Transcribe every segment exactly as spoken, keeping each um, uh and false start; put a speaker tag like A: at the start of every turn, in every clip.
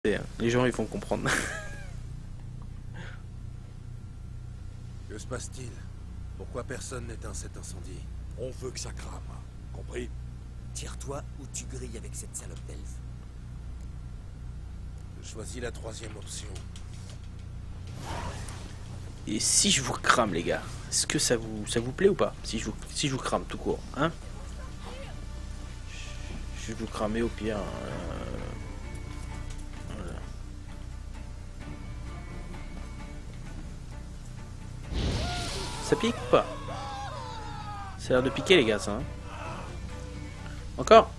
A: Les gens ils vont comprendre.
B: Que se passe-t-il? Pourquoi personne n'éteint cet incendie?
C: On veut que ça crame. Compris?
D: Tire-toi ou tu grilles avec cette salope d'elfe.
B: Je choisis la troisième option.
A: Et si je vous crame les gars, est-ce que ça vous ça vous plaît ou pas? Si je vous si je vous crame tout court, hein? Je vais vous cramer au pire. Euh... Voilà. Ça pique ou pas? Ça a l'air de piquer les gars ça. Hein, encore?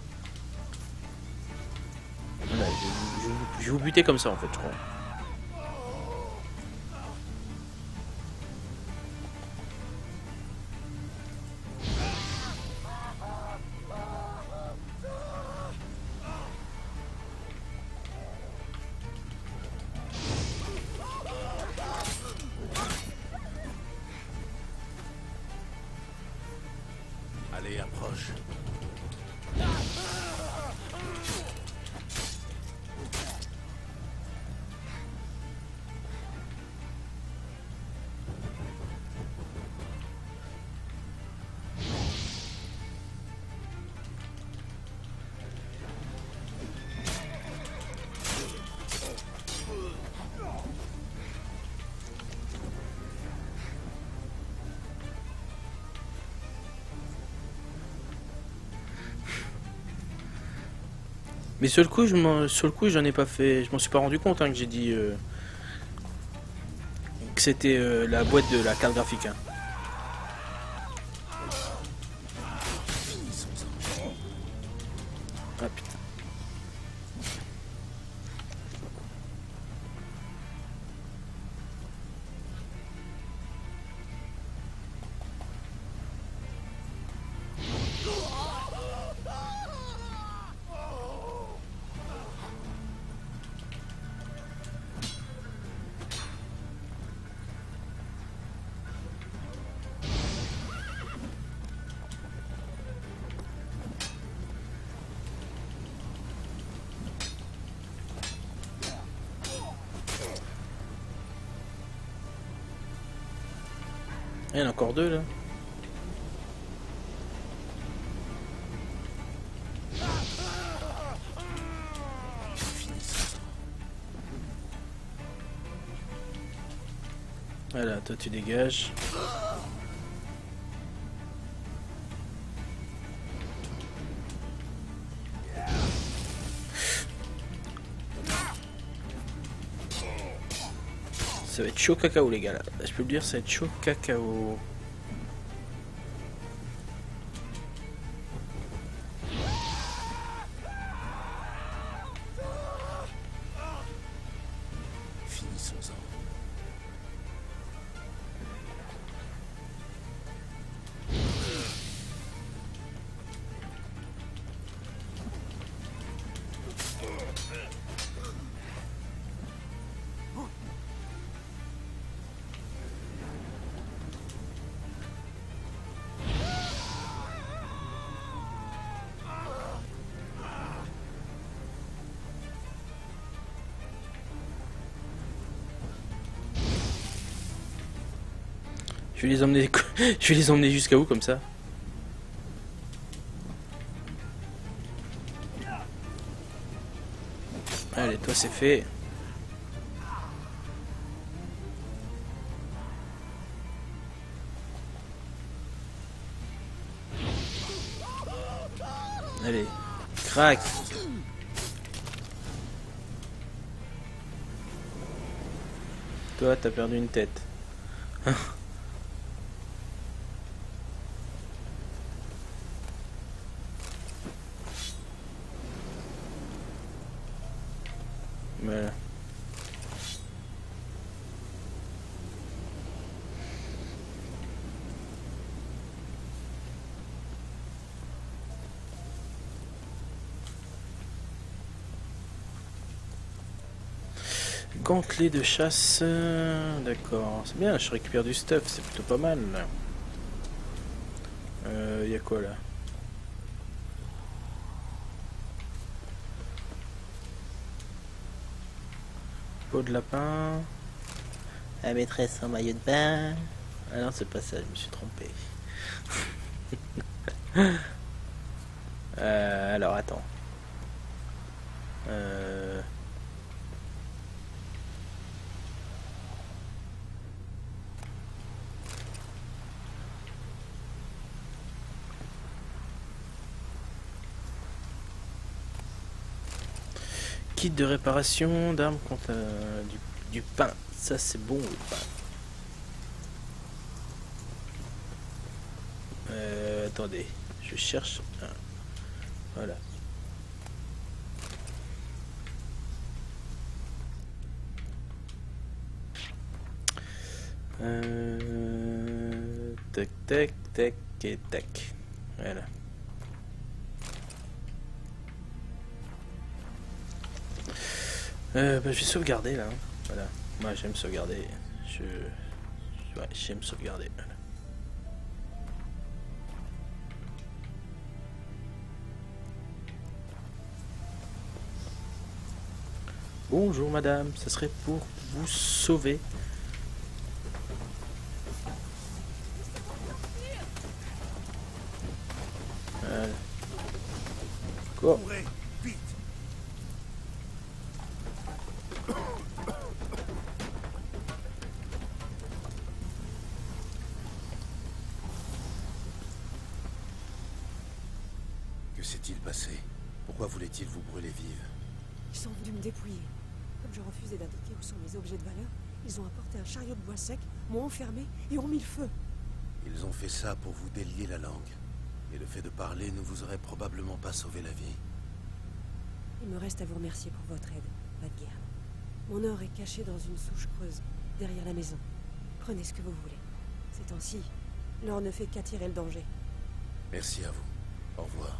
A: Voilà, je, je, je, je vais vous buter comme ça en fait je crois.
B: Allez, approche.
A: Mais sur le coup, je m'en, sur le coup, j'en ai pas fait, je m'en suis pas rendu compte hein, que j'ai dit euh, que c'était euh, la boîte de la carte graphique. Hein. Ah putain. Il y en a encore deux là. Voilà, toi tu dégages. Ça va être chaud cacao les gars là. Je peux le dire, ça va être chaud cacao.
B: Finissons-en.
A: Je vais les emmener, je vais les emmener jusqu'à où comme ça? Allez, toi c'est fait. Allez, crac. Toi t'as perdu une tête. Voilà. Gantelet de chasse, euh, d'accord, c'est bien, je récupère du stuff, c'est plutôt pas mal. Euh, y a quoi là? Peau de lapin. La maîtresse en maillot de bain. Ah non, c'est pas ça, je me suis trompé. euh, alors, attends. Euh... Kit de réparation d'armes contre euh, du, du pain. Ça, c'est bon, le pain. Euh, attendez, je cherche. Ah, voilà. Euh, tac, tac, tac et tac. Voilà. Euh, bah, je vais sauvegarder là. Hein. Voilà. Moi, j'aime sauvegarder. Je, ouais, j'aime sauvegarder. Voilà. Bonjour madame, ça serait pour vous sauver. Euh... Quoi ?
B: Courez, vite. Que s'est-il passé? Pourquoi voulaient-ils vous brûler vive?
E: Ils sont venus me dépouiller. Comme je refusais d'indiquer où sont mes objets de valeur, ils ont apporté un chariot de bois sec, m'ont enfermé et ont mis le feu.
B: Ils ont fait ça pour vous délier la langue. Et le fait de parler ne vous aurait probablement pas sauvé la vie.
E: Il me reste à vous remercier pour votre aide, pas de guerre. Mon or est caché dans une souche creuse, derrière la maison. Prenez ce que vous voulez. Ces temps-ci, l'or ne fait qu'attirer le danger.
B: Merci à vous. Au revoir.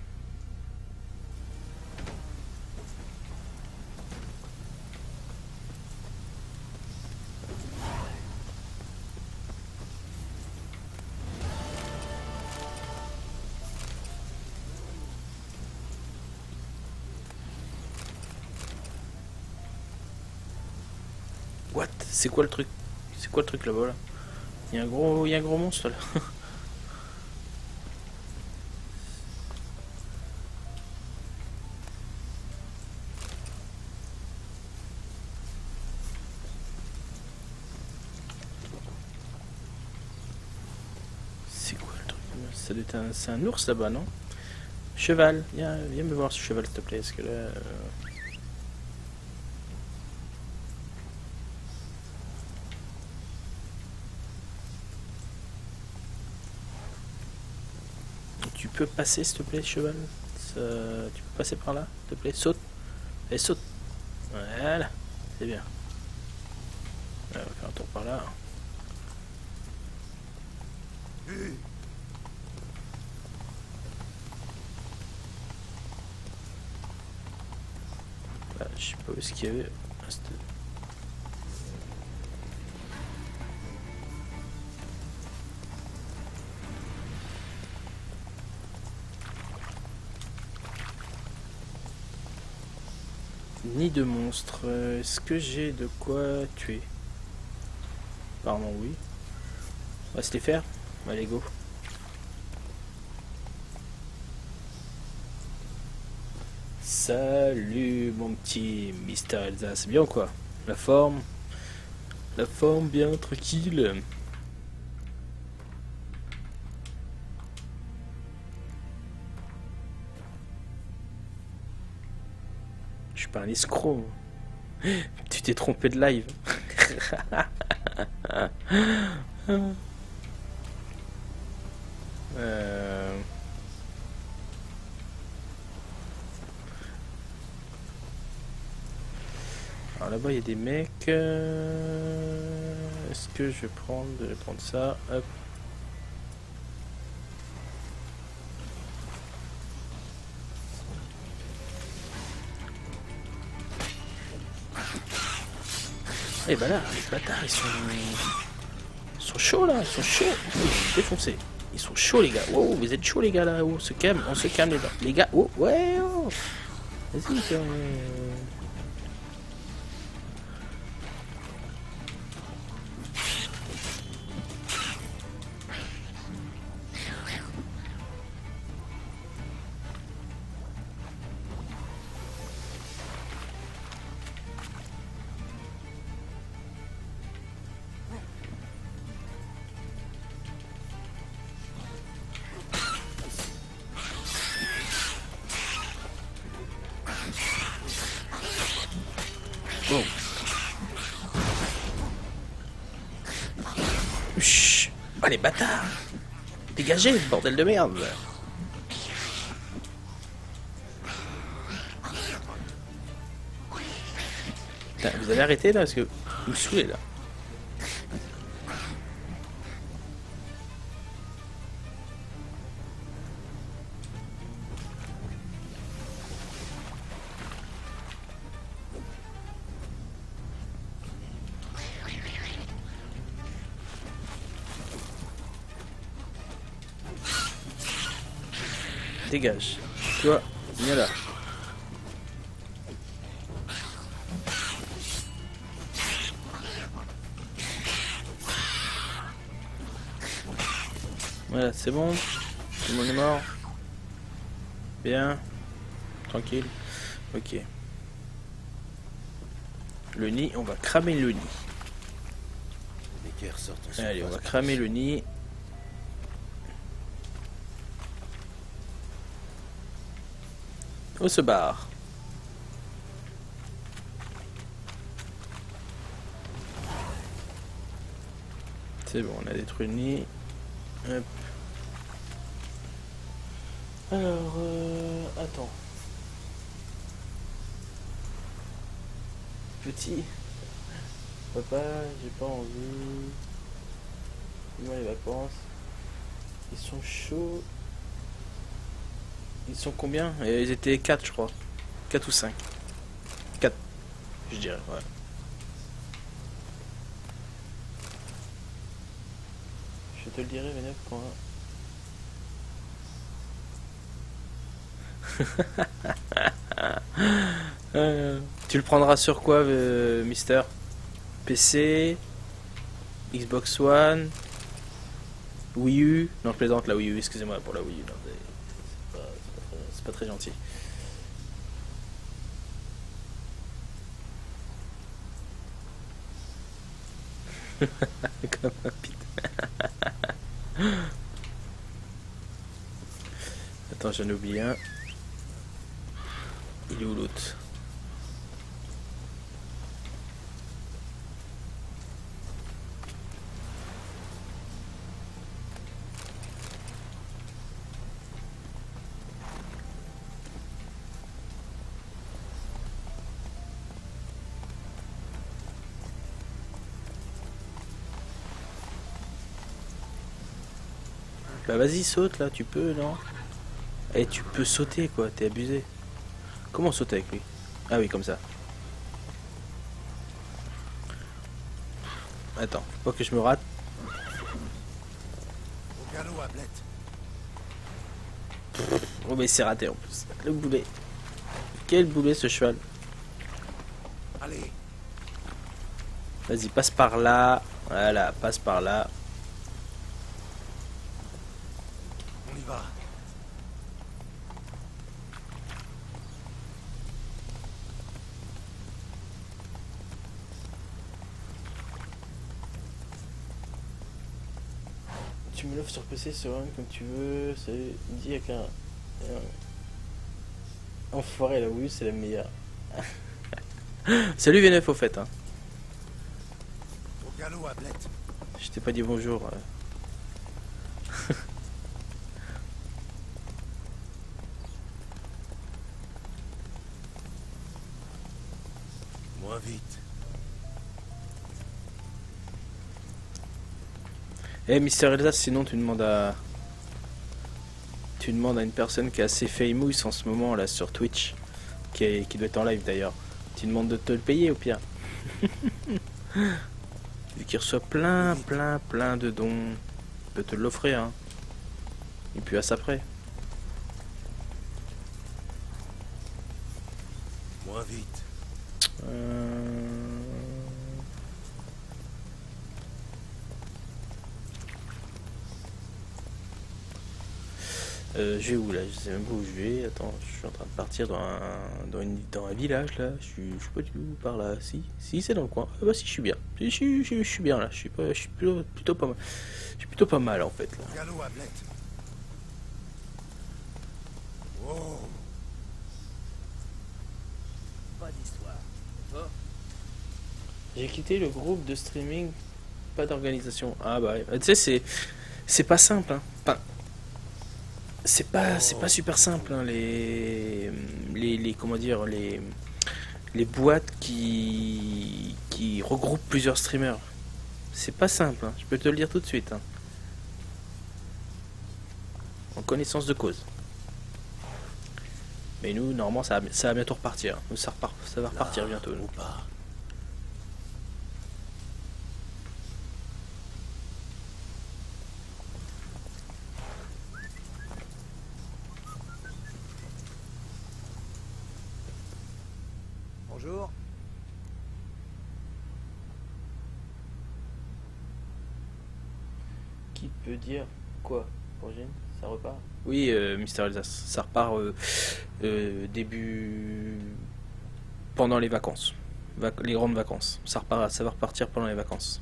A: What? C'est quoi le truc? C'est quoi le truc là-bas là? Il y a un gros, il y a un gros monstre là. C'est quoi le truc? Ça doit être un, c'est un ours là-bas, non? Cheval, viens, viens me voir ce cheval s'il te plaît, parce que là. Euh... Tu peux passer s'il te plaît, cheval? Ça... Tu peux passer par là, s'il te plaît? Saute. Allez, saute. Voilà, c'est bien. Là, on va faire un tour par là. Là, je sais pas où est-ce qu'il y avait. Ah, c'était... Ni de monstres. Est-ce que j'ai de quoi tuer? Apparemment oui. On va se les faire. Allez go. Salut mon petit Mister Elsa. C'est bien ou quoi? La forme. La forme bien tranquille. Je suis pas un escroc. Tu t'es trompé de live. euh... Alors là-bas il y a des mecs. Euh... Est-ce que je vais prendre, je vais prendre ça. Hop. Et bah là, les bâtards, ils sont... Ils sont chauds là, ils sont chauds. Ils sont défoncés. Ils sont chauds les gars. Wow, vous êtes chauds les gars là. Oh, on se calme, on se calme les gars. Les gars, oh, ouais, oh. Vas-y, Oh. Chut. Oh les bâtards. Dégagez, bordel de merde. Putain, vous allez arrêter là parce que vous me saoulez là. Dégage. Toi, viens là. Voilà, c'est bon. Tout le monde est mort. Bien. Tranquille. Ok. Le nid, on va cramer le nid.
B: L'équerre sort en
A: Allez, on va
B: surface.
A: cramer le nid. On se barre. C'est bon, on a détruit le nid. Hop. Alors, euh, attends. Petit. Papa, j'ai pas envie. Dis-moi les vacances. Ils sont chauds. Ils sont combien? Ils étaient quatre je crois. quatre ou cinq. quatre. Je dirais, ouais. Je te le dirai, Vénef, quand... euh, tu le prendras sur quoi, euh, Mister? P C, Xbox One, Wii U. Non, je plaisante, la Wii U, excusez-moi pour la Wii U. Non, c'est pas, c'est pas très gentil. Comme un pit. Attends, j'en oublie un. Il est où l'autre? Bah vas-y, saute là, tu peux, non? Eh, tu peux sauter quoi, t'es abusé. Comment sauter avec lui? Ah oui, comme ça. Attends, faut pas que je me rate.
B: Au galop, Ablette.
A: Oh mais c'est raté en plus. Le boulet. Quel boulet ce cheval.
B: Allez,
A: Vas-y, passe par là. Voilà, passe par là.
B: on y va.
A: Tu me l'offres sur P C, sur un comme tu veux. C'est dit avec un... un... Enfoiré, la Wii U, c'est la meilleure. Salut V neuf au fait. Hein.
B: Au galop, Ablette.
A: Je t'ai pas dit bonjour. euh.
B: Moins vite.
A: Eh Mister Elsa, sinon tu demandes à... Tu demandes à une personne qui est assez famous en ce moment là sur Twitch, qui, est... qui doit être en live d'ailleurs. Tu demandes de te le payer au pire. Vu qu'il reçoit plein, plein, plein de dons, il peut te l'offrir. Hein. Et puis à ça près.
B: Moins vite.
A: Euh... Euh, je vais où là? Je sais même pas où je vais. Attends, je suis en train de partir dans un, dans une, dans un village là. Je suis, je sais pas du tout par là. Si, si c'est dans le coin. Ah bah si, je suis bien. Je, je, je, je suis bien là. Je suis pas, je suis plutôt, plutôt pas mal. Je suis plutôt pas mal en fait là.
B: Au galop, Ablette. Oh,
D: Pas d'histoire. Oh,
A: J'ai quitté le groupe de streaming, pas d'organisation. Ah bah, ouais. Tu sais, c'est c'est pas simple, hein. Enfin, c'est pas c'est pas super simple, hein, les les les comment dire les les boîtes qui qui regroupent plusieurs streamers. C'est pas simple, hein. Je peux te le dire tout de suite, hein. En connaissance de cause. Mais nous, normalement, ça va, ça va bientôt repartir. Nous, ça, repart, ça va repartir bientôt.
B: Ou pas.
D: Bonjour.
A: Qui peut dire quoi, Origine? Ça repart? Oui, euh, Mister Alsace, ça repart euh, euh, début pendant les vacances, Vac les grandes vacances. Ça repart, ça va repartir pendant les vacances.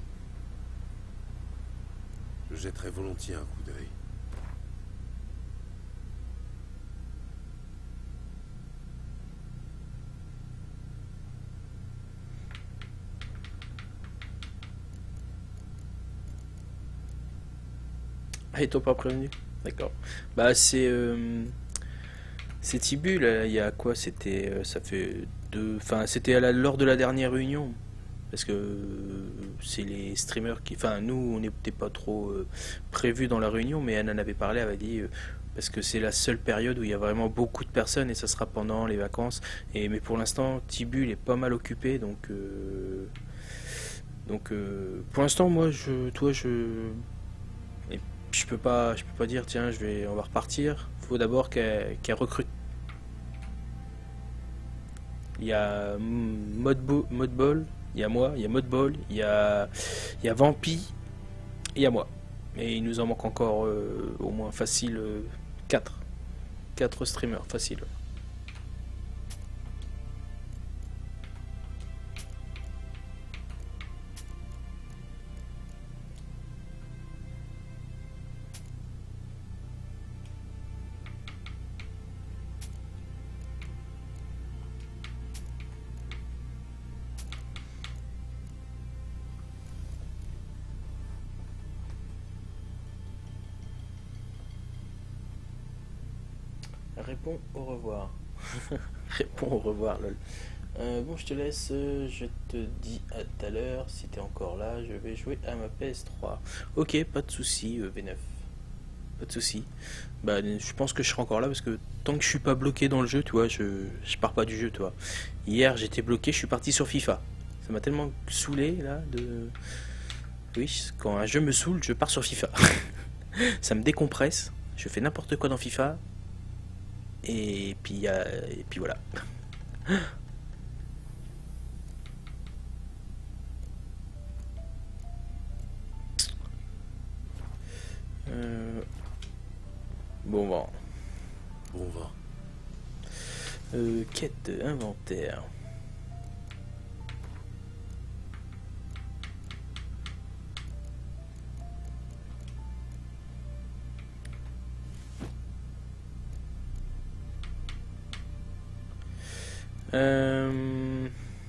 B: Je jetterai volontiers un coup d'œil.
A: Ah, ils t'ont pas prévenu? D'accord. Bah c'est euh, c'est Tibu là, il y a quoi? C'était euh, ça fait deux, enfin c'était à la, lors de la dernière réunion. Parce que euh, c'est les streamers qui, enfin nous on n'était pas trop euh, prévus dans la réunion, mais elle en avait parlé, elle avait dit euh, parce que c'est la seule période où il y a vraiment beaucoup de personnes et ça sera pendant les vacances. Et mais pour l'instant Tibu il est pas mal occupé, donc euh, donc euh, pour l'instant moi je, toi je et je peux pas, je peux pas dire tiens je vais, on va repartir. Faut d'abord qu'elle qu'elle recrute. Il y a Modbo- Modball, il y a moi, il y a Modball, il y a, il y a Vampi, et il y a moi. Et il nous en manque encore euh, au moins facile euh, quatre. quatre streamers, facile. Réponds au revoir. Réponds au revoir, lol. Euh, bon, je te laisse. euh, Je te dis à tout à l'heure. Si t'es encore là, je vais jouer à ma P S trois. Ok, pas de souci, euh, V neuf. Pas de souci. Bah, je pense que je serai encore là parce que tant que je suis pas bloqué dans le jeu, tu vois, je, je pars pas du jeu, tu vois. Hier, j'étais bloqué, je suis parti sur FIFA. Ça m'a tellement saoulé là de. Oui, quand un jeu me saoule, je pars sur FIFA. Ça me décompresse. Je fais n'importe quoi dans FIFA. Et puis, euh, et puis voilà. Euh, Bon vent.
B: Bon vent.
A: Euh, quête inventaire. Euh...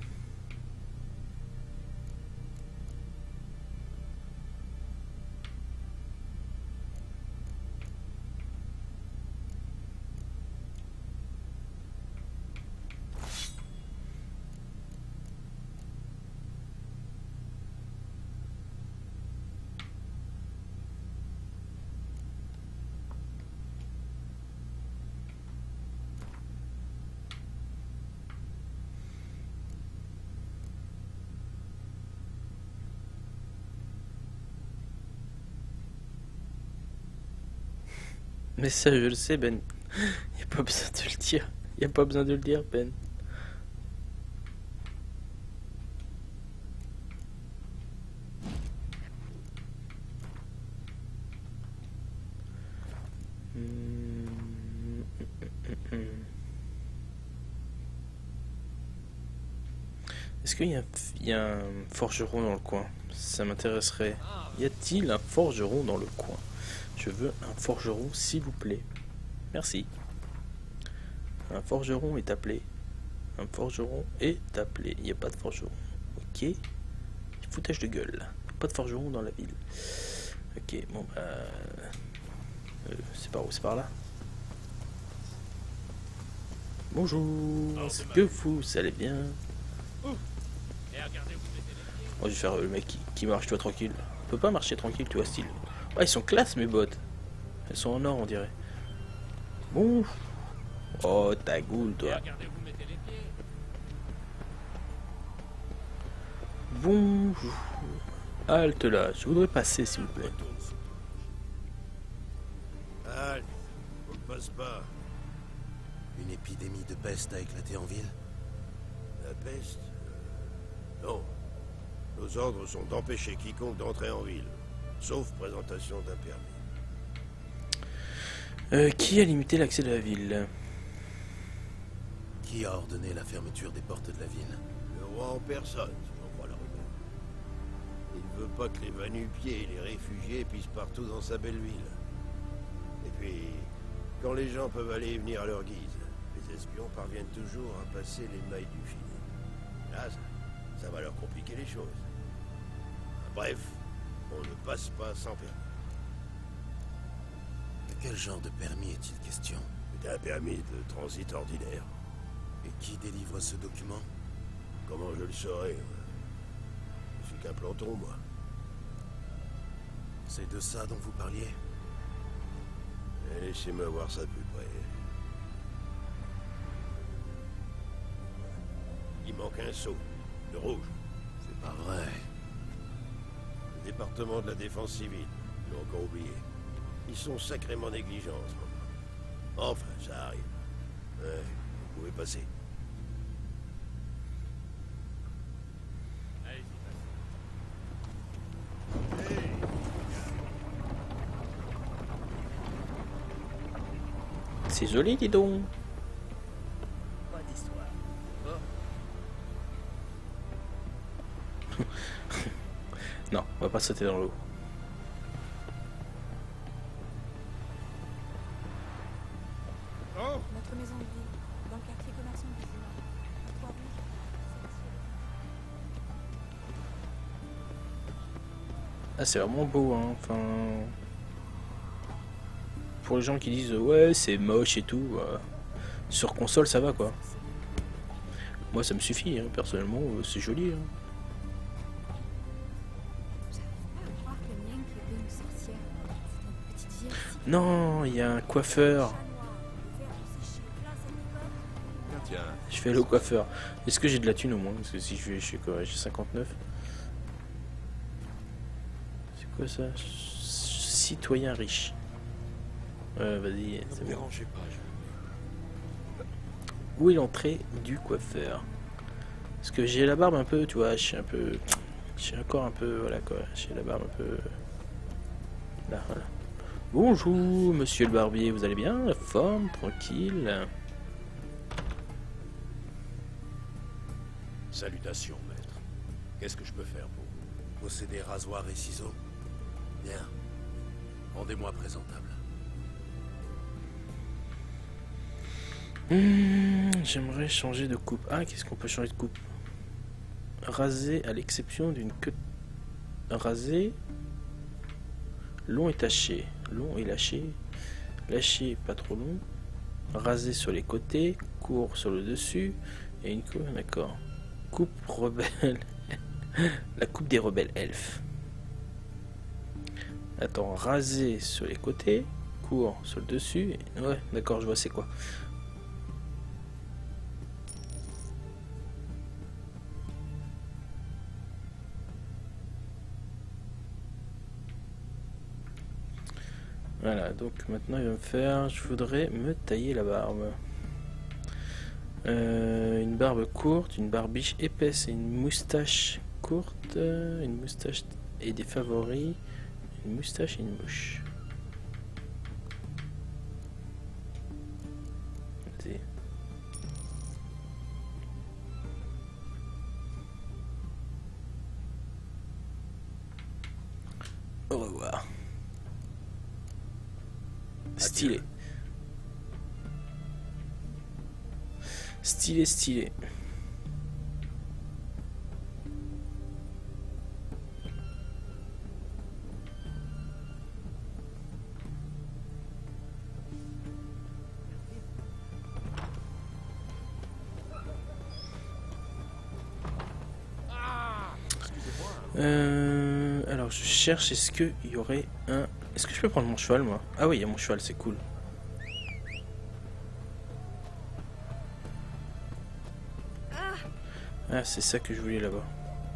A: Mais ça, je le sais, Ben. Y a pas besoin de le dire. Y a pas besoin de le dire, Ben. Hmm. Est-ce qu'il y a, un- il y a un forgeron dans le coin? Ça m'intéresserait. Y a-t-il un forgeron dans le coin? Je veux un forgeron, s'il vous plaît. Merci. Un forgeron est appelé. Un forgeron est appelé. Il n'y a pas de forgeron. Ok. foutage de gueule. Pas de forgeron dans la ville. Ok, bon bah... Euh, c'est par où? C'est par là. Bonjour, est-ce que vous allez bien? Oh, je vais faire le mec qui, qui marche, tu vois, tranquille. On peut pas marcher tranquille, tu vois, style. Ouais, ils sont classe, mes bottes. Elles sont en or, on dirait. Bon. Oh, ta goule, toi. Bonjour. Halte là, je voudrais passer, s'il vous plaît.
B: Halte, on ne passe pas. Une épidémie de peste a éclaté en ville?
C: La peste euh, Non. Nos ordres sont d'empêcher quiconque d'entrer en ville, sauf présentation d'un permis.
A: Euh, qui a limité l'accès de la ville?
B: Qui a ordonné la fermeture des portes de la ville?
C: Le roi en personne, si j'en crois la rumeur. Il ne veut pas que les va-nu-pieds et les réfugiés pissent partout dans sa belle ville. Et puis, quand les gens peuvent aller et venir à leur guise, les espions parviennent toujours à passer les mailles du filet. Là, ça, ça va leur compliquer les choses. Bref, on ne passe pas sans permis.
B: De quel genre de permis est-il question?
C: C'est un permis de transit ordinaire.
B: Et qui délivre ce document?
C: Comment je le saurais? Je suis qu'un planton, moi.
B: C'est de ça dont vous parliez?
C: Eh, laissez-moi voir ça de plus près. Il manque un sceau, de rouge.
B: C'est pas vrai.
C: Le département de la défense civile, ils l'ont encore oublié. Ils sont sacrément négligents en ce moment. Enfin, ça arrive. Ouais, vous pouvez passer.
A: C'est joli, dis donc.
D: Pas d'histoire. Bon.
A: Non, on va pas sauter dans l'eau.
F: Notre maison de ville, dans le quartier commerçant du Jura. Trois rouges.
A: Ah, c'est vraiment beau, hein. Enfin... Pour les gens qui disent ouais c'est moche et tout, euh, sur console ça va quoi. Moi ça me suffit, hein, personnellement, euh, c'est joli. Hein. Non, il y a un coiffeur.
C: Tiens,
A: Je fais le coiffeur. Est-ce que j'ai de la thune au moins? Parce que si je vais, je sais quoi, j'ai cinquante-neuf. C'est quoi ça? Citoyen riche. Ouais, vas-y, c'est bon.
C: dérangez pas, je...
A: Où est l'entrée du coiffeur? Parce que j'ai la barbe un peu, tu vois, je suis un peu... Je suis encore un peu, voilà quoi, j'ai la barbe un peu... Là, voilà. Bonjour, monsieur le barbier, vous allez bien? La forme, tranquille.
C: Salutations, maître. Qu'est-ce que je peux faire pour vous?
B: Possédez rasoir et ciseaux? Bien. Rendez-moi présentable.
A: Mmh, j'aimerais changer de coupe. Ah, qu'est-ce qu'on peut changer de coupe? Raser à l'exception d'une queue. Raser. Long et taché. Long et lâché. Lâché, pas trop long. Raser sur les côtés. Court sur le dessus. Et une coupe, d'accord. Coupe rebelle. La coupe des rebelles elfes. Attends, raser sur les côtés. Court sur le dessus. Ouais, d'accord, je vois c'est quoi. Voilà, donc maintenant il va me faire... Je voudrais me tailler la barbe. Euh, une barbe courte, une barbiche épaisse et une moustache courte. Une moustache et des favoris. Une moustache et une mouche. Vas-y. Au revoir. Stylé. Stylé, stylé. Euh, alors je cherche, est-ce qu'il y aurait un... Est-ce que je peux prendre mon cheval moi? Ah oui, il y a mon cheval, c'est cool. Ah, c'est ça que je voulais là-bas.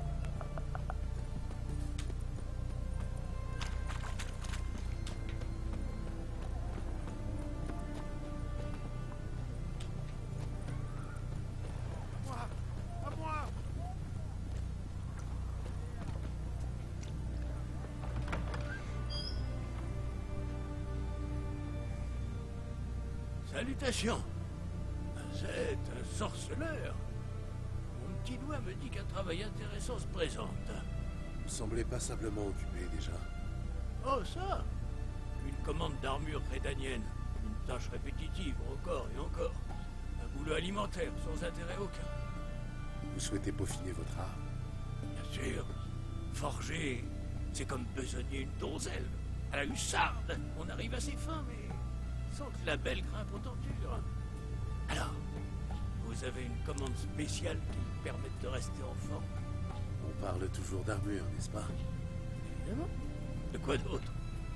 C: Salutations. Vous êtes un sorceleur. Mon petit doigt me dit qu'un travail intéressant se présente.
B: Vous semblez passablement occupé déjà.
C: Oh, ça? Une commande d'armure rédanienne. Une tâche répétitive, encore et encore. Un boulot alimentaire, sans intérêt aucun.
B: Vous souhaitez peaufiner votre art?
C: Bien sûr. Forger, c'est comme besogner une donzelle. À la hussarde, on arrive à ses fins, mais sans que la belle grimpe aux tentures. Alors, vous avez une commande spéciale qui me permette de rester en forme?
B: On parle toujours d'armure, n'est-ce pas?
C: Évidemment. De quoi d'autre?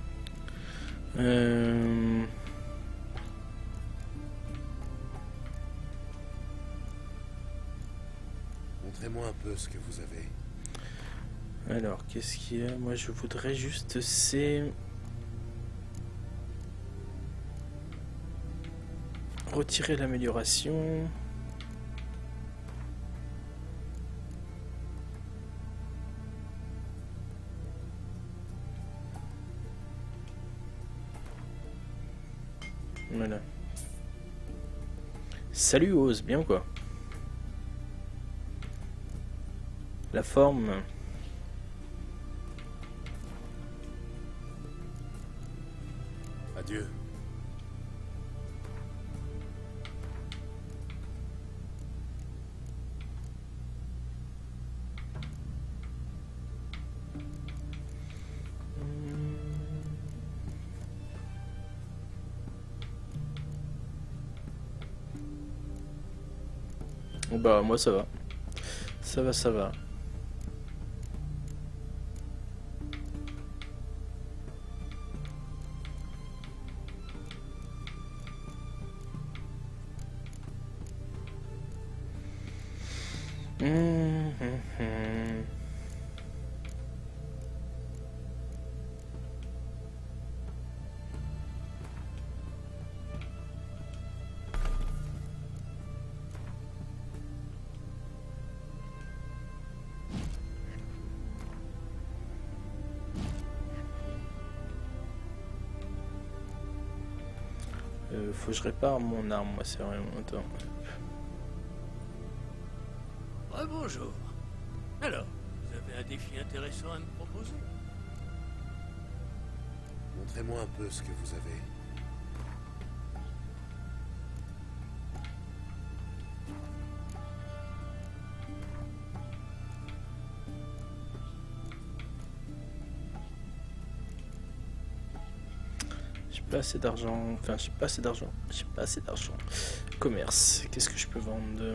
A: Euh...
B: Montrez-moi un peu ce que vous avez.
A: Alors, qu'est-ce qu'il y a? Moi, je voudrais juste... C'est... Retirer l'amélioration. Voilà. Salut Ose, bien ou quoi? La forme.
B: Adieu.
A: Bah moi ça va. Ça va, ça va. Mmh, mmh, mmh. Euh, faut que je répare mon arme, moi c'est vraiment longtemps.
C: Ah, bonjour. Alors, vous avez un défi intéressant à me proposer?
B: Montrez-moi un peu ce que vous avez.
A: J'ai pas assez d'argent, enfin j'ai pas assez d'argent, j'ai pas assez d'argent. Commerce, qu'est-ce que je peux vendre?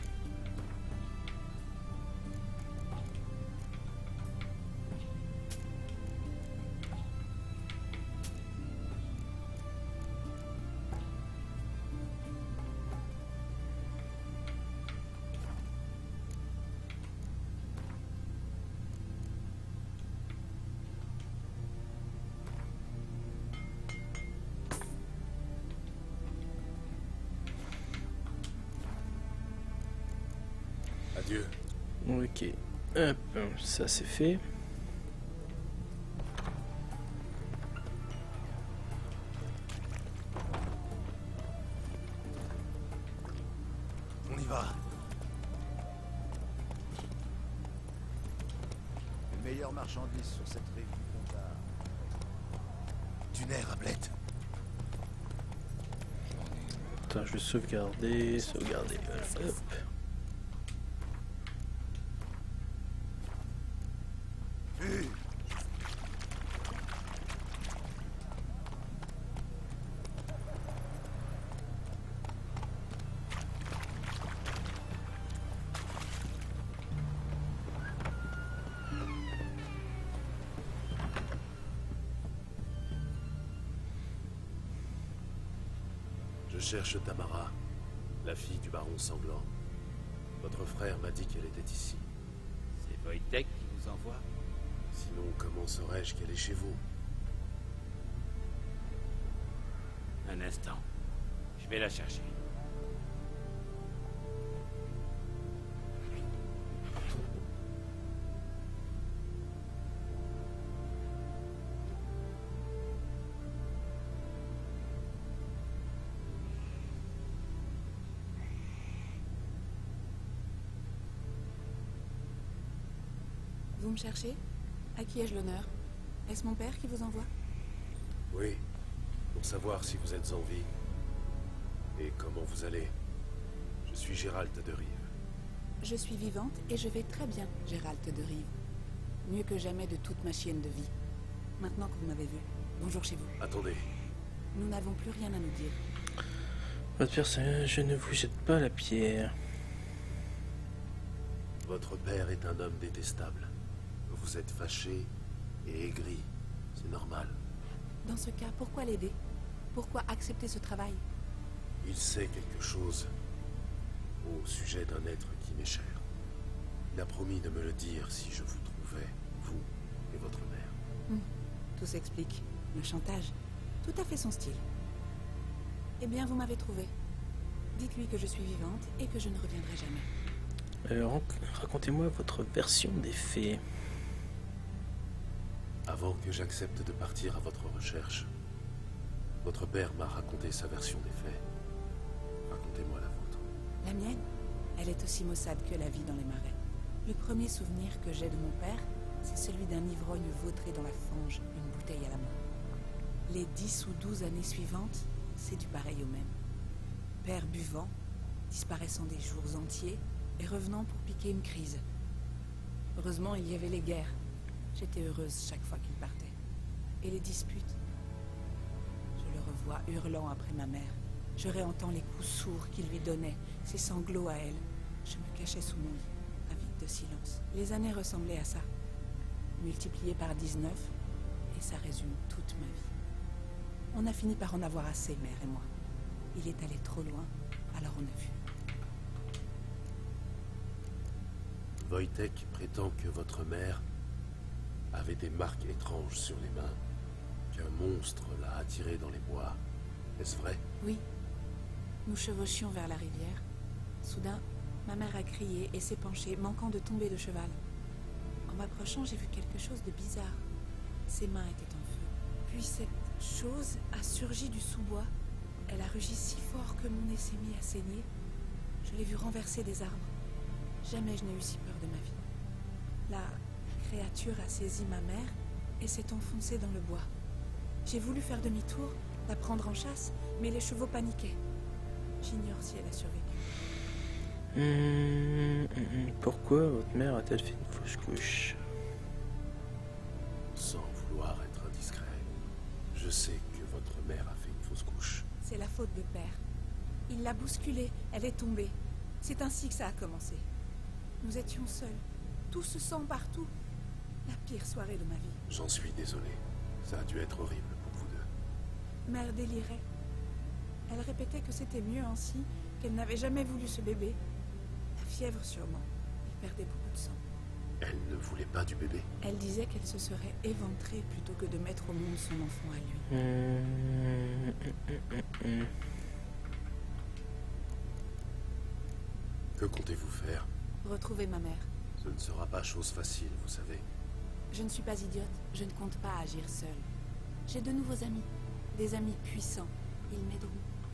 B: Adieu.
A: Ok, hop, ça c'est fait.
B: On y va.
G: Les meilleures marchandises sur cette rive du Pontar.
B: Du nerf, Ablette.
A: Attends, je vais sauvegarder, sauvegarder, voilà, hop.
B: Je cherche Tamara, la fille du baron sanglant. Votre frère m'a dit qu'elle était ici.
H: C'est Wojtek qui vous envoie?
B: Sinon, comment saurais-je qu'elle est chez vous?
H: Un instant. Je vais la chercher.
F: Vous me cherchez? À qui ai-je l'honneur? Est-ce mon père qui vous envoie?
B: Oui, pour savoir si vous êtes en vie. Et comment vous allez. Je suis Gérald de Rive.
F: Je suis vivante et je vais très bien, Gérald de Rive. Mieux que jamais de toute ma chienne de vie. Maintenant que vous m'avez vu, bonjour chez vous.
B: Attendez,
F: Nous n'avons plus rien à nous dire.
A: Votre personnage ne vous jette pas la pierre.
B: votre père est un homme détestable. Vous êtes fâché et aigri. C'est normal.
F: Dans ce cas, pourquoi l'aider? Pourquoi accepter ce travail?
B: Il sait quelque chose au sujet d'un être qui m'est cher. Il a promis de me le dire si je vous trouvais, vous et votre mère.
F: Hmm. Tout s'explique. Le chantage. Tout à fait son style. Eh bien, vous m'avez trouvé. Dites-lui que je suis vivante et que je ne reviendrai jamais.
A: Euh, Racontez-moi votre version des faits.
B: Avant que j'accepte de partir à votre recherche, votre père m'a raconté sa version des faits. Racontez-moi la vôtre.
F: La mienne, elle est aussi maussade que la vie dans les marais. Le premier souvenir que j'ai de mon père, c'est celui d'un ivrogne vautré dans la fange, une bouteille à la main. Les dix ou douze années suivantes, c'est du pareil au même. Père buvant, disparaissant des jours entiers et revenant pour piquer une crise. Heureusement, il y avait les guerres. J'étais heureuse chaque fois qu'il partait. Et les disputes. Je le revois hurlant après ma mère. Je réentends les coups sourds qu'il lui donnait, ses sanglots à elle. Je me cachais sous mon lit, avide de silence. Les années ressemblaient à ça. Multipliées par dix-neuf, et ça résume toute ma vie. On a fini par en avoir assez, mère et moi. Il est allé trop loin, alors on a vu.
B: Wojtek prétend que votre mère avait des marques étranges sur les mains, qu'un monstre l'a attirée dans les bois. Est-ce vrai?
F: Oui. Nous chevauchions vers la rivière. Soudain, ma mère a crié et s'est penchée, manquant de tomber de cheval. En m'approchant, j'ai vu quelque chose de bizarre. Ses mains étaient en feu. Puis cette chose a surgi du sous-bois. Elle a rugi si fort que mon nez s'est mis à saigner. Je l'ai vue renverser des arbres. Jamais je n'ai eu si peur de ma vie. La créature a saisi ma mère et s'est enfoncée dans le bois. J'ai voulu faire demi-tour, la prendre en chasse, mais les chevaux paniquaient. J'ignore si elle a survécu.
A: Hum, hum, hum. Pourquoi votre mère a-t-elle fait une fausse couche?
B: Sans vouloir être indiscret, je sais que votre mère a fait une fausse couche.
F: C'est la faute de père. Il l'a bousculée, elle est tombée. C'est ainsi que ça a commencé. Nous étions seuls, tout ce sang partout. La pire soirée de ma vie.
B: J'en suis désolé. Ça a dû être horrible pour vous deux.
F: Mère délirait. Elle répétait que c'était mieux ainsi, qu'elle n'avait jamais voulu ce bébé. La fièvre sûrement. Il perdait beaucoup de sang.
B: Elle ne voulait pas du bébé.
F: Elle disait qu'elle se serait éventrée plutôt que de mettre au monde son enfant à lui.
A: Hum, hum, hum, hum.
B: Que comptez-vous faire?
F: Retrouver ma mère.
B: Ce ne sera pas chose facile, vous savez.
F: Je ne suis pas idiote, je ne compte pas agir seule. J'ai de nouveaux amis, des amis puissants. Ils m'aideront.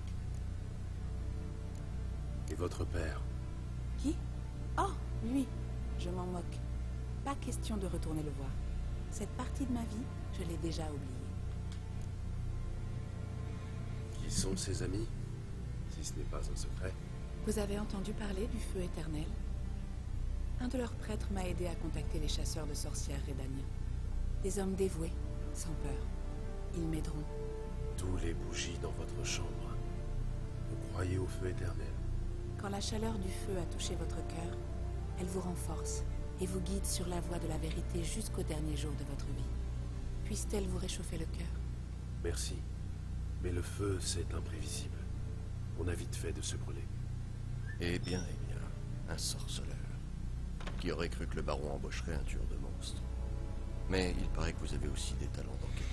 B: Et votre père?
F: Qui? Oh, lui. Je m'en moque. Pas question de retourner le voir. Cette partie de ma vie, je l'ai déjà oubliée.
B: Qui sont ses amis? Si ce n'est pas un secret.
F: Vous avez entendu parler du feu éternel? Un de leurs prêtres m'a aidé à contacter les chasseurs de sorcières rédaniens. Des hommes dévoués, sans peur. Ils m'aideront.
B: Tous les bougies dans votre chambre. Vous croyez au feu éternel?
F: Quand la chaleur du feu a touché votre cœur, elle vous renforce et vous guide sur la voie de la vérité jusqu'au dernier jour de votre vie. Puisse-t-elle vous réchauffer le cœur?
B: Merci. Mais le feu, c'est imprévisible. On a vite fait de se brûler.
I: Eh bien, eh bien, un sorceleur. Qui aurait cru que le baron embaucherait un tueur de monstres? Mais il paraît que vous avez aussi des talents d'enquêteur.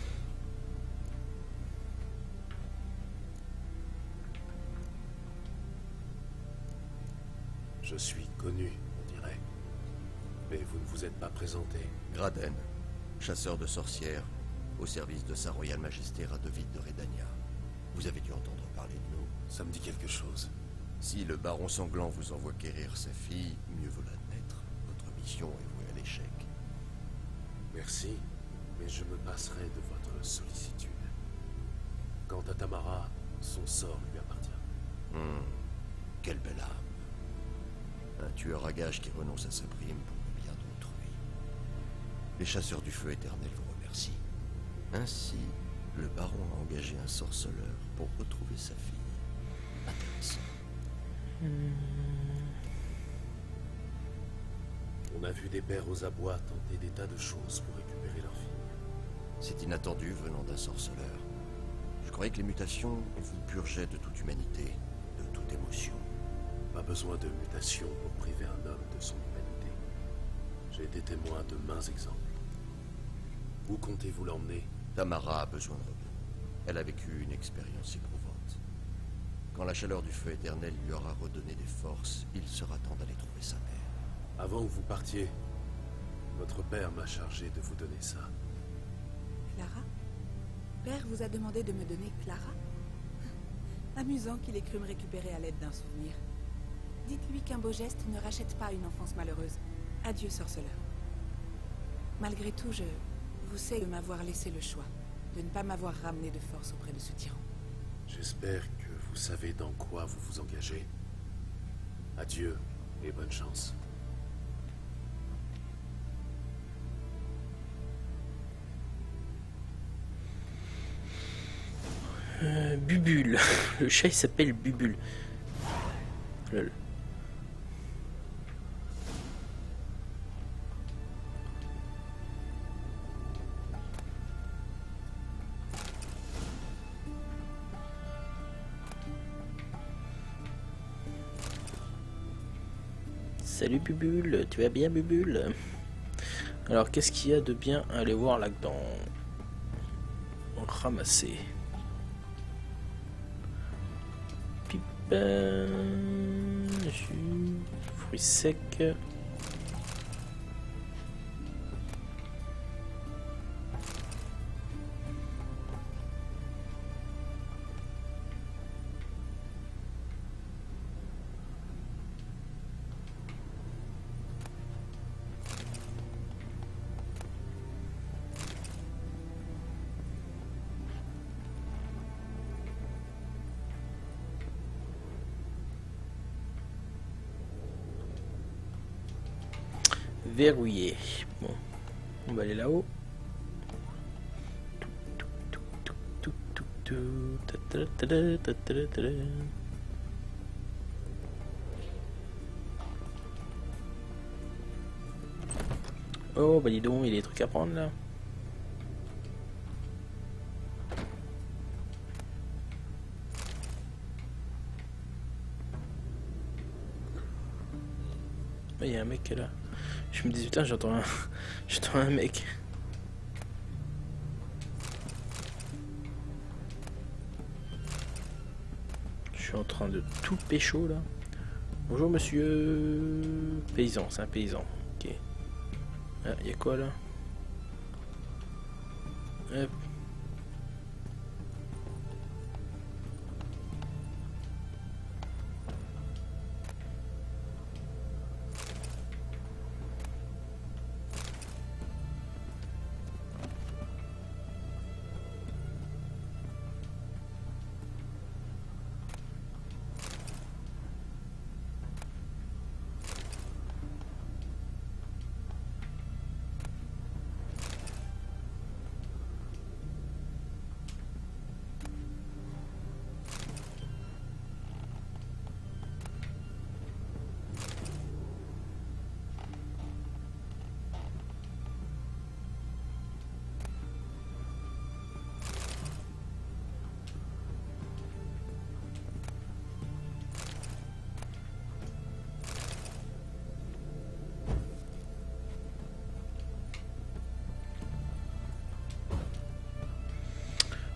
B: Je suis connu, on dirait. Mais vous ne vous êtes pas présenté.
I: Graden, chasseur de sorcières, au service de sa royale majesté Radovid de Redania. Vous avez dû entendre parler de nous.
B: Ça me dit quelque chose.
I: Si le baron sanglant vous envoie quérir sa fille, mieux vaut l'admettre. Votre mission est vouée à l'échec.
B: Merci, mais je me passerai de votre sollicitude. Quant à Tamara, son sort lui appartient.
I: Hmm, quelle belle âme. Un tueur à gages qui renonce à sa prime pour le bien d'autrui. Les chasseurs du feu éternel vous remercient. Ainsi, le baron a engagé un sorceleur pour retrouver sa fille. Intéressant.
B: On a vu des pères aux abois tenter des tas de choses pour récupérer leur fille.
I: C'est inattendu venant d'un sorceleur. Je croyais que les mutations vous purgeaient de toute humanité, de toute émotion.
B: Pas besoin de mutation pour priver un homme de son humanité. J'ai été témoin de maints exemples. Où comptez-vous l'emmener?
I: Tamara a besoin de repos. Elle a vécu une expérience éprouvante. Quand la chaleur du feu éternel lui aura redonné des forces, il sera temps d'aller trouver sa mère.
B: Avant que vous partiez, votre père m'a chargé de vous donner ça.
F: Clara? Père vous a demandé de me donner Clara? Amusant qu'il ait cru me récupérer à l'aide d'un souvenir. Dites-lui qu'un beau geste ne rachète pas une enfance malheureuse. Adieu, sorceleur. Malgré tout, je vous sais de m'avoir laissé le choix, de ne pas m'avoir ramené de force auprès de ce tyran.
B: J'espère que vous savez dans quoi vous vous engagez. Adieu et bonne chance.
A: Euh, Bubule. Le chat il s'appelle Bubule. Lol. Salut Bubule, tu vas bien Bubule? Alors qu'est-ce qu'il y a de bien à aller voir là-dedans? Ramasser. Pipe. Jus. Fruits secs. Verrouillé. Bon, on va aller là-haut. Oh, bah dis donc, il y a des trucs à prendre là. Il y a un mec là. Je me dis putain, j'entends un... j'entends un mec. Je suis en train de tout pécho là. Bonjour monsieur. Paysan, c'est un paysan. Ok. Ah, il y a quoi là? Hop.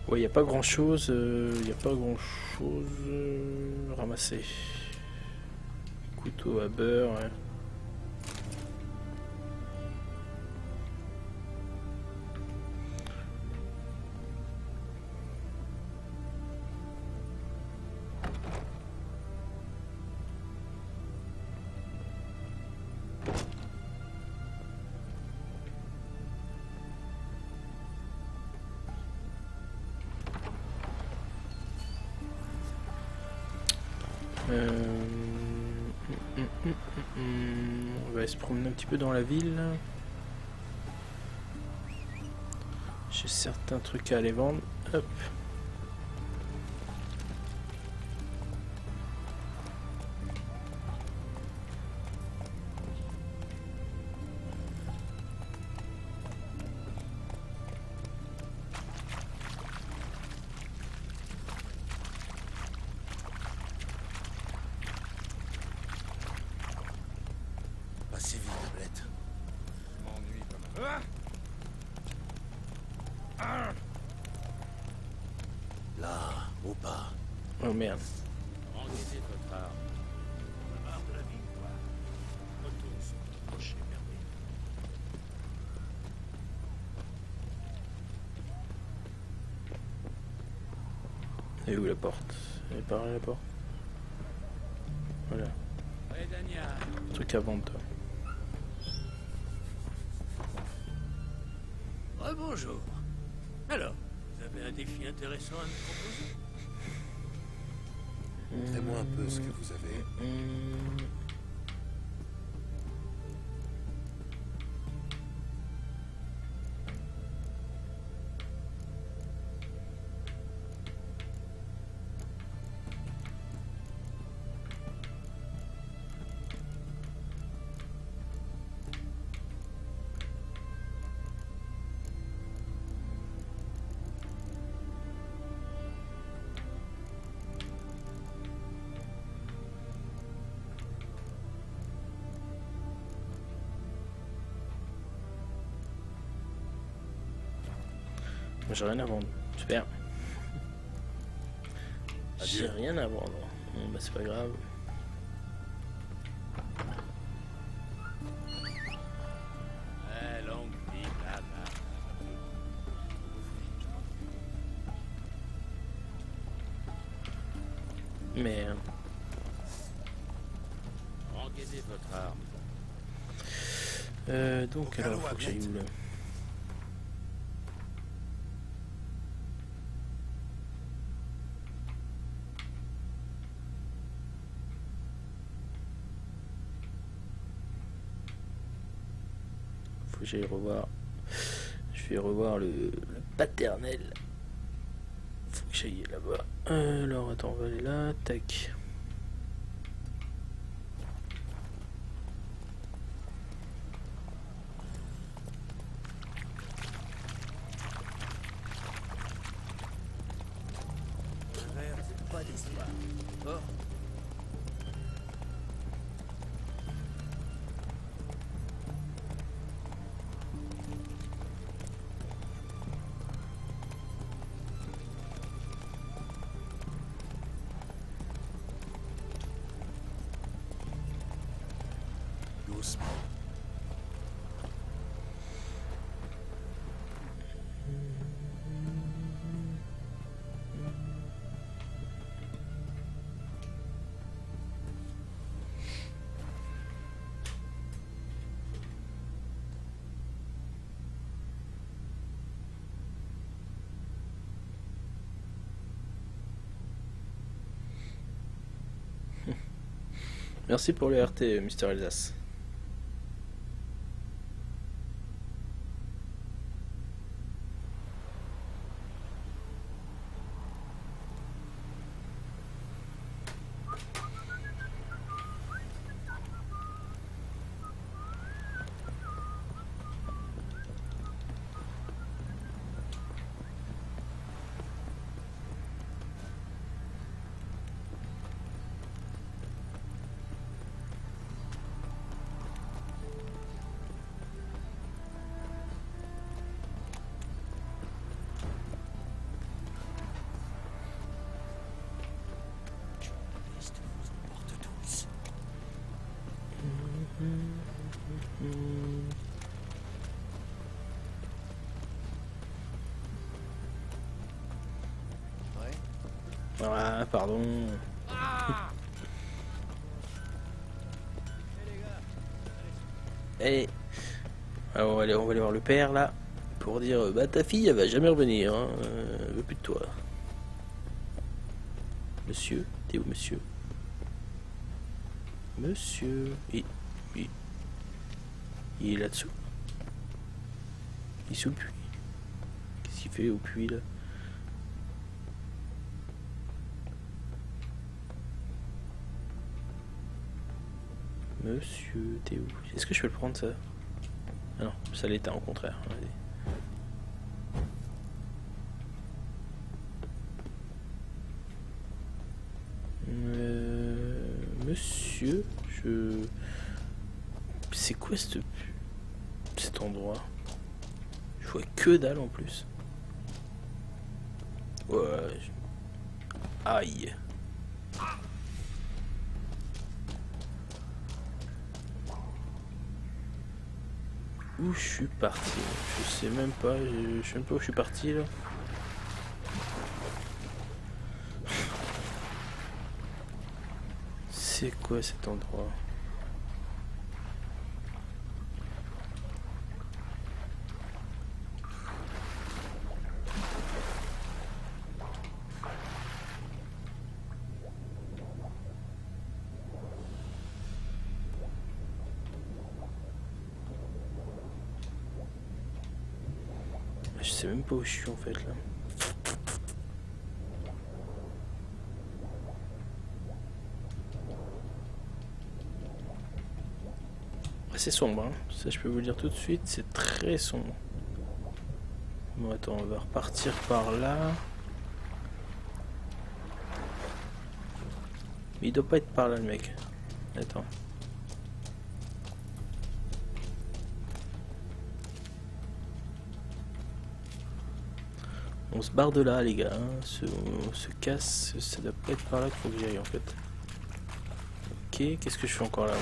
A: Ouais, il n'y a pas grand chose. Il n'y a pas grand chose. Euh, ramasser. Couteau à beurre. Ouais. Euh... hum, hum, hum, hum. On va aller se promener un petit peu dans la ville. J'ai certains trucs à aller vendre. Hop.
B: Assez vite, tablette.
G: Je m'ennuie comme un...
B: Là, au pas.
A: Oh merde.
H: Rendez votre arme.
C: On a marre de la ville, quoi. Retourne sur ton rocher, merveilleux.
A: Et où la porte? Elle est par là, la porte. Voilà.
H: Ouais, Dania.
A: Truc à vendre, toi.
H: Oh, bonjour. Alors, vous avez un défi intéressant à me proposer?
B: Montrez-moi un peu ce que vous avez.
A: Hum. Moi, j'ai rien à vendre. Super. J'ai rien à vendre. Bon, bah c'est pas grave.
H: Ouais, longue vie, blabla.
A: Mais...
H: Rendez votre arme.
A: Euh, donc, alors, faut que j'aille où, là? Faut que j'aille revoir. Je vais revoir le, le paternel. Faut que j'aille là-bas. Euh, alors, attends, on va aller là. Tac.
D: Pas d'histoire.
H: Oh,
B: Doucement.
A: Merci pour le R T, Mister Elsace. Ah, pardon. Allez. Alors, on va aller, on va aller voir le père là. Pour dire, bah ta fille elle va jamais revenir. Hein. Elle veut plus de toi. Monsieur, t'es où monsieur? Monsieur. Oui, oui. Il est là-dessous. Il est sous le puits. Qu'est-ce qu'il fait au puits là? Monsieur, t'es où? Est-ce que je peux le prendre ça? Ah non, ça l'éteint au contraire. Allez. Euh, monsieur, je... C'est quoi cette... cet endroit? Je vois que dalle en plus. Ouais. Je... Aïe. Où je suis parti? Je sais même pas, je, je sais même pas où je suis parti là. C'est quoi cet endroit? Je sais même pas où je suis en fait là. C'est sombre, hein. Ça je peux vous le dire tout de suite, c'est très sombre. Bon attends, on va repartir par là. Mais il doit pas être par là le mec. Attends. On se barre de là les gars, hein. se, on se casse, ça doit pas être par là qu'il faut que j'aille en fait. Ok, qu'est-ce que je fais encore là?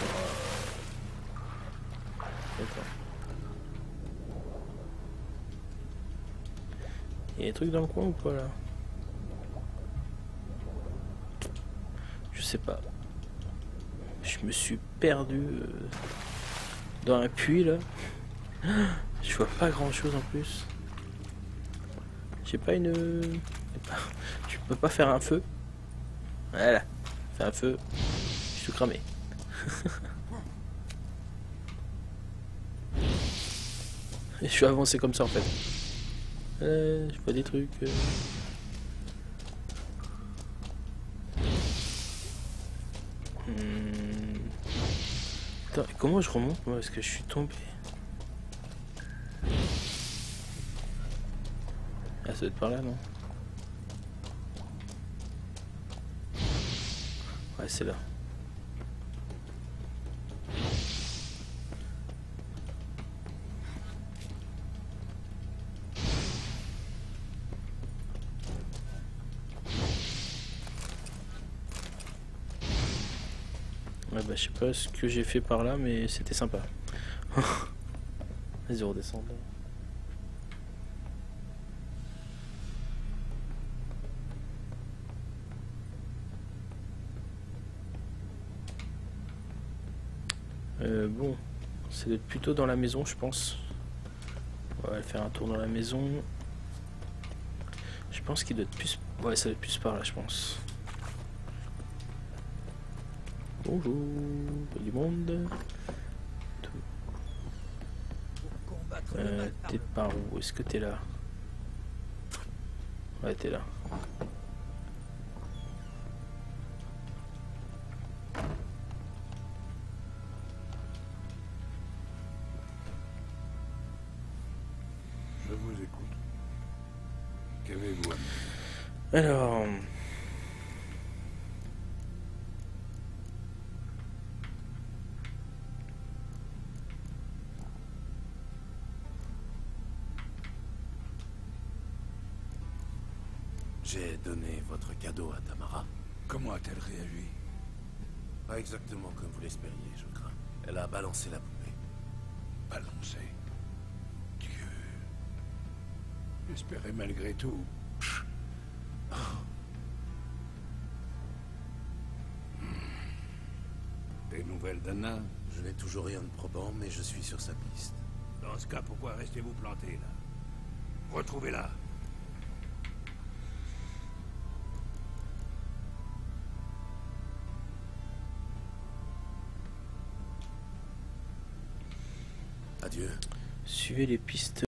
A: Attends. Il y a des trucs dans le coin ou pas là? Je sais pas. Je me suis perdu euh, dans un puits là. Je vois pas grand chose en plus. J'ai pas une... Je peux pas faire un feu. Voilà. Fais un feu. Je suis cramé. Et je suis avancé comme ça en fait. Euh, je vois des trucs. Euh... Hmm. Attends, comment je remonte moi? Est-ce que je suis tombé? Ah, ça doit être par là, non? Ouais, c'est là. Ouais, bah, je sais pas ce que j'ai fait par là, mais c'était sympa. Vas-y, on redescend. Euh, bon, c'est d'être plutôt dans la maison, je pense. On va aller faire un tour dans la maison. Je pense qu'il doit être plus... Ouais, ça doit être plus par là, je pense. Bonjour, il y a du monde. Euh, t'es par où? Est-ce que t'es là? Ouais, t'es là.
C: Je vous écoute. Qu'avez-vous à me dire?
A: Alors...
B: J'ai donné votre cadeau à Tamara.
G: Comment a-t-elle réagi?
B: Pas exactement comme vous l'espériez, je crains. Elle a balancé la poupée.
G: Balancé. Dieu. J'espérais malgré tout. nouvelles d'Anna?
B: Je n'ai toujours rien de probant, mais je suis sur sa piste.
G: Dans ce cas, pourquoi restez-vous planté là? Retrouvez-la.
B: Adieu.
A: Suivez les pistes